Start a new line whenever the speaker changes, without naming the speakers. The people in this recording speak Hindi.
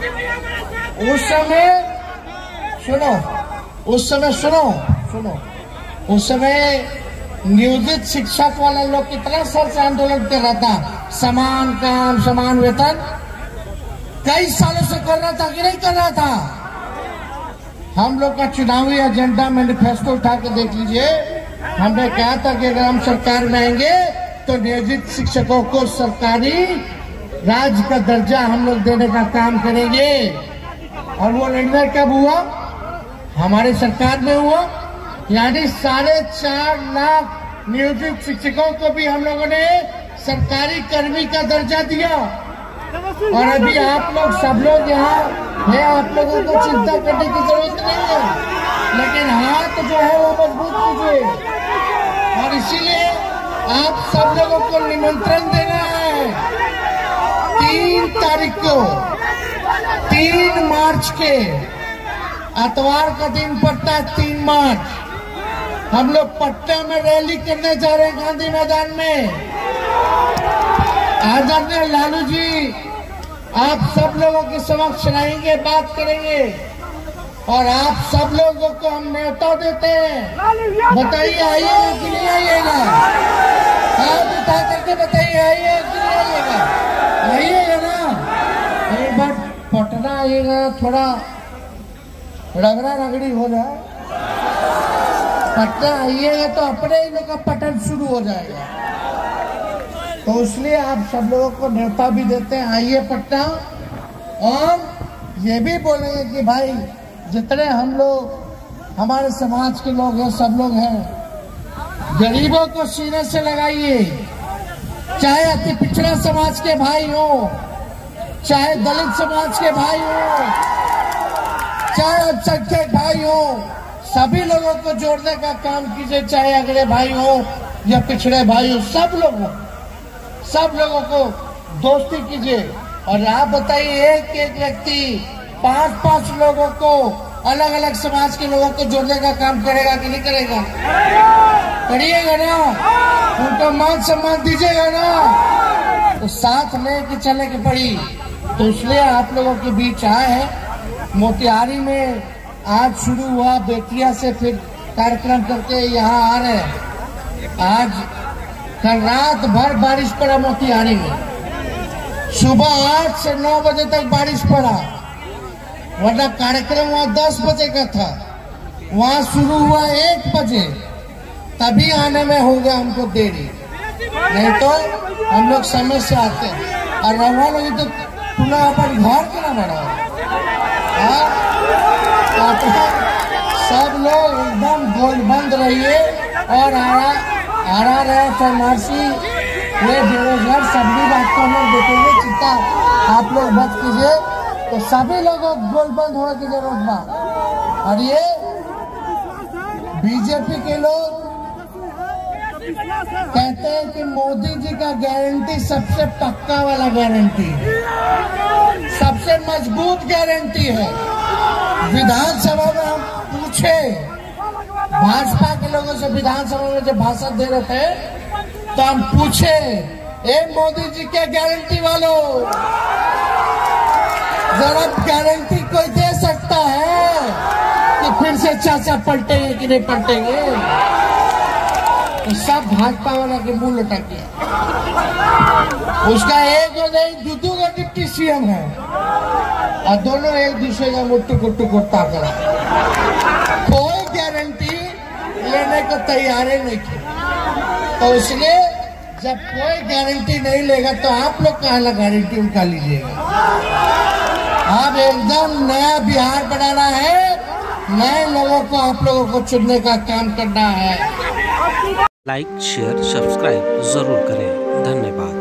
उस समय नियोजित शिक्षक वाले लोग कितना साल से आंदोलन कर रहा था, समान काम समान वेतन, कई सालों से कर रहा था कि नहीं कर रहा था। हम लोग का चुनावी एजेंडा मैनिफेस्टो उठा के देख लीजिए। हमने कहा था कि अगर हम सरकार में आएंगे तो नियोजित शिक्षकों को सरकारी राज्य का दर्जा हम लोग देने का काम करेंगे। और वो निर्णय कब हुआ? हमारी सरकार में हुआ। यानी 4.5 लाख नियोजित शिक्षकों को भी हम लोगों ने सरकारी कर्मी का दर्जा दिया। और अभी आप लोग सब लोग यहाँ है, आप लोगों को चिंता करने की जरूरत नहीं है, लेकिन हाथ जो है वो मजबूत कीजिए। और इसीलिए आप सब लोगों को निमंत्रण देना है 3 तारीख को, 3 मार्च के आतवार का दिन पड़ता है 3 मार्च। हम लोग पटना में रैली करने जा रहे हैं, गांधी मैदान में। आदरणीय लालू जी आप सब लोगों के समक्ष रहेंगे, बात करेंगे और आप सब लोगों को हम न्योता देते हैं। बताइए आइएगा कि नहीं आइएगा? हाथ उठा करके बताइए आइएगा कि नहीं आइएगा? आइएगा ना? एक बार पटना आइएगा, थोड़ा रगड़ा रगड़ी हो जाए। पटना आइएगा तो अपने ही लोग का पटन शुरू हो जाएगा। तो इसलिए आप सब लोगों को न्योता भी देते हैं, आइए पटना। और ये भी बोलेंगे कि भाई जितने हम लोग हमारे समाज के लोग हैं, सब लोग हैं, गरीबों को सीने से लगाइए। चाहे अति पिछड़ा समाज के भाई हो, चाहे दलित समाज के भाई हो, चाहे अल्पसंख्यक भाई हो, सभी लोगों को जोड़ने का काम कीजिए। चाहे अगले भाई हो या पिछड़े भाई हो, सब लोगों को दोस्ती कीजिए। और आप बताइए एक व्यक्ति 5 लोगों को, अलग अलग समाज के लोगों को जोड़ने का काम करेगा कि नहीं करेगा? करिएगा ना? उनको मान सम्मान दीजिएगा ना? तो साथ लेके चले के पड़ी। तो इसलिए आप लोगों के बीच आए हैं। मोतिहारी में आज शुरू हुआ, बेतिया से फिर कार्यक्रम करके यहाँ आ रहे हैं। आज कल रात भर बारिश पड़ा मोतिहारी में, सुबह 8 से 9 बजे तक बारिश पड़ा, वरना कार्यक्रम वहाँ 10 बजे का था, वहाँ शुरू हुआ 1 बजे, तभी आने में हो गया हमको देरी, नहीं तो हम लोग समय से आते हैं। और रवा लोग तो पुनः अपन घर के ना बना, सब लोग एकदम गोलबंद रहिए। और आरा रहे फरमासी, ये बेरोजगार सभी बात को हम लोग देखेंगे, चिंता आप लोग मत कीजिए। तो सभी लोगों को गोलबंद होने की जरूरत बा। और ये बीजेपी के लोग कहते हैं कि मोदी जी का गारंटी सबसे पक्का वाला गारंटी, सबसे मजबूत गारंटी है। विधानसभा में हम पूछे भाजपा के लोगों से, विधानसभा में जब भाषण दे रहे थे तो हम पूछे, ए मोदी जी के गारंटी वालों, जरा गारंटी कोई दे सकता है कि फिर से चाचा पलटेंगे कि नहीं पलटेंगे? तो सब भाजपा वाला के मुंह लटा किया। उसका एक नहीं 2 का डिप्टी सीएम है और दोनों एक दूसरे का मुट्ठू ताकरा, कोई गारंटी लेने को तैयार नहीं की। तो इसलिए जब कोई गारंटी नहीं लेगा तो आप लोग कहाँ गारंटी उनका लीजिएगा? अब एकदम नया बिहार बनाना है, नए लोगों को आप लोगों को चुनने का काम करना है।
लाइक शेयर सब्सक्राइब जरूर करें। धन्यवाद।